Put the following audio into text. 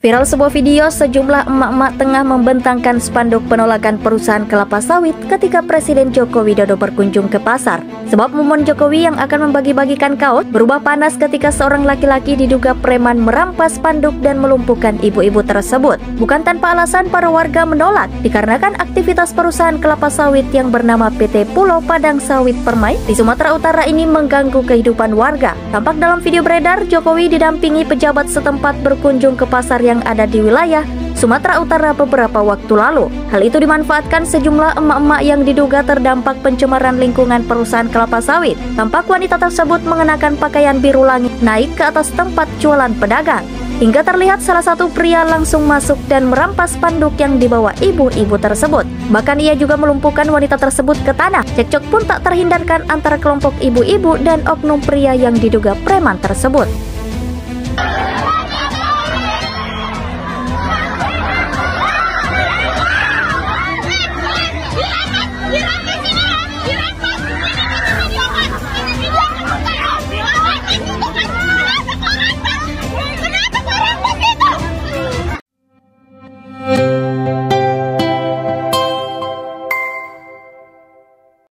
Viral sebuah video sejumlah emak-emak tengah membentangkan spanduk penolakan perusahaan kelapa sawit ketika Presiden Joko Widodo berkunjung ke pasar. Sebab momen Jokowi yang akan membagi-bagikan kaos berubah panas ketika seorang laki-laki diduga preman merampas spanduk dan melumpuhkan ibu-ibu tersebut. Bukan tanpa alasan para warga menolak, dikarenakan aktivitas perusahaan kelapa sawit yang bernama PT Pulau Padang Sawit Permai di Sumatera Utara ini mengganggu kehidupan warga. Tampak dalam video beredar, Jokowi didampingi pejabat setempat berkunjung ke pasar yang ada di wilayah Sumatera Utara beberapa waktu lalu. Hal itu dimanfaatkan sejumlah emak-emak yang diduga terdampak pencemaran lingkungan perusahaan kelapa sawit. Tampak wanita tersebut mengenakan pakaian biru langit naik ke atas tempat jualan pedagang. Hingga terlihat salah satu pria langsung masuk dan merampas spanduk yang dibawa ibu-ibu tersebut. Bahkan ia juga melumpuhkan wanita tersebut ke tanah. Cekcok pun tak terhindarkan antara kelompok ibu-ibu dan oknum pria yang diduga preman tersebut.